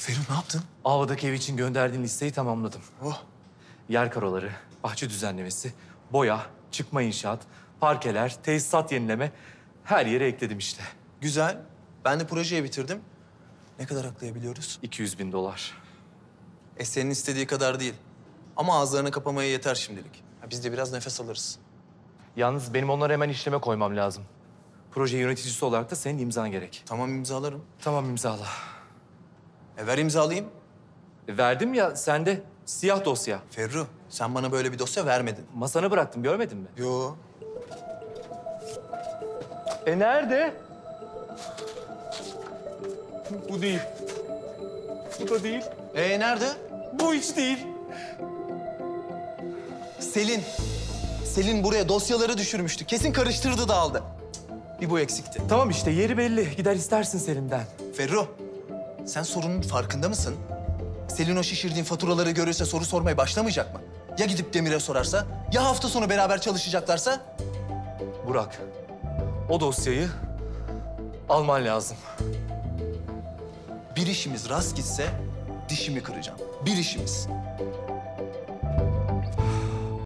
Ferru ne yaptın? Ava'daki ev için gönderdiğin listeyi tamamladım. Oh. Yer karoları, bahçe düzenlemesi, boya, çıkma inşaat, parkeler, tesisat yenileme her yere ekledim işte. Güzel. Ben de projeyi bitirdim. Ne kadar aklayabiliyoruz? 200.000 dolar. Senin istediği kadar değil. Ama ağızlarını kapamaya yeter şimdilik. Biz de biraz nefes alırız. Yalnız benim onları hemen işleme koymam lazım. Proje yöneticisi olarak da senin imzan gerek. Tamam imzalarım. Tamam imzala. Ver imzalayayım. Verdim ya sende siyah dosya. Ferru sen bana böyle bir dosya vermedin. Masana bıraktım görmedin mi? Yo. Nerede? Bu değil. Bu da değil. Nerede? Bu hiç değil. Selin. Selin buraya dosyaları düşürmüştü. Kesin karıştırdı da aldı. Bir bu eksikti. Tamam işte yeri belli. Gider istersin Selim'den. Ferru, sen sorunun farkında mısın? Selin o şişirdiğin faturaları görürse soru sormaya başlamayacak mı? Ya gidip Demir'e sorarsa? Ya hafta sonu beraber çalışacaklarsa? Burak, o dosyayı alman lazım. Bir işimiz rast gitse dişimi kıracağım. Bir işimiz.